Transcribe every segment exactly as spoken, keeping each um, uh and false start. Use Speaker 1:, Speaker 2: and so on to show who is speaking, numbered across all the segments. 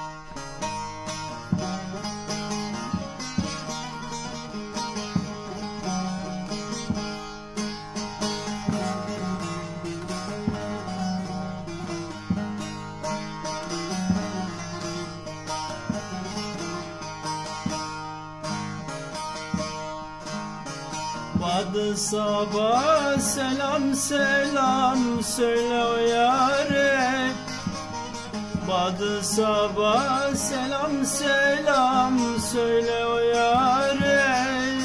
Speaker 1: Badı sabah selam selam söyle o yâre. Badı sabah selam selam söyle o yâre.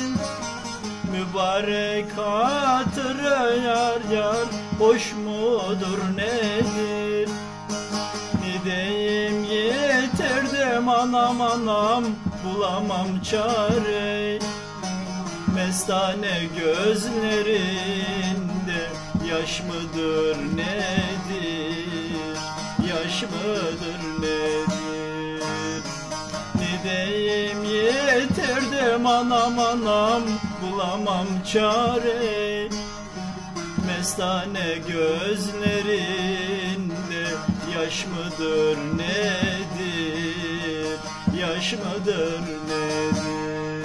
Speaker 1: Mübarek hatırı yar yar hoş mudur nedir? Ne diyeyim yeterdim anam anam bulamam çare. Mestane gözlerinde yaş mıdır nedir? Yaş mıdır nedir? Ne diyeyim yeterdim anam anam bulamam çare. Mestane gözlerinde yaş mıdır nedir? Yaş mıdır nedir?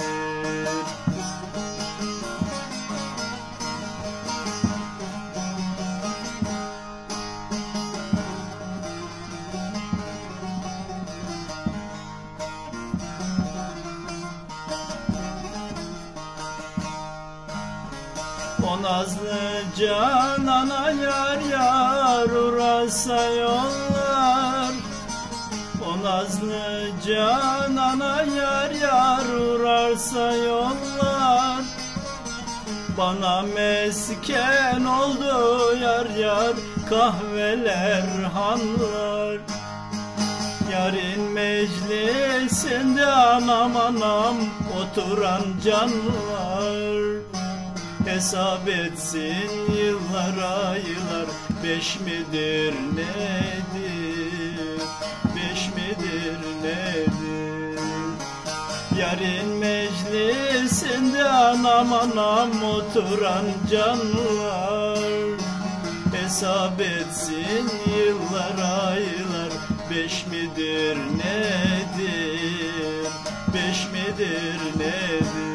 Speaker 1: O nazlı canana yar yar uğrasa yollar. O nazlı canana yar yar uğrarsa yollar. Bana mesken oldu yar yar kahveler hanlar. Yarın meclisinde anam anam oturan canlar. Hesap etsin yıllar aylar beş midir nedir? Beş midir nedir? Yarın meclisinde anam anam oturan canlar. Hesap etsin yıllar aylar beş midir nedir? Beş midir nedir?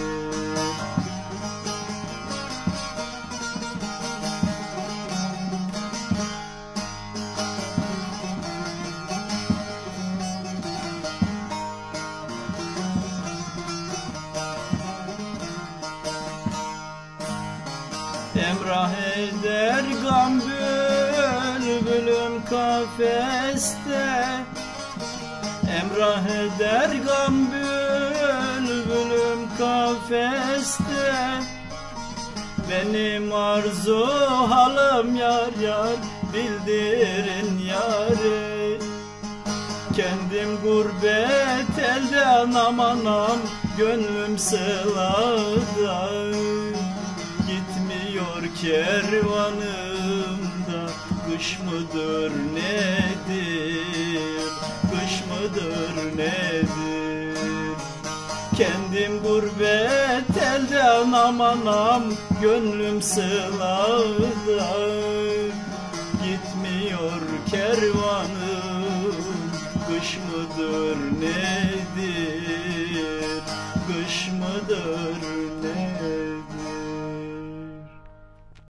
Speaker 1: Emrah eder gam bülbülüm kafeste. Emrah eder gam bülbülüm kafeste. Benim arzu halim yar yar bildirin yâre. Kendim gurbet elde anam anam gönlüm sılada. Gitmiyor kervanımda kış mıdır nedir? Kış mıdır nedir? Kendim gurbet elde anam anam gönlüm sılada.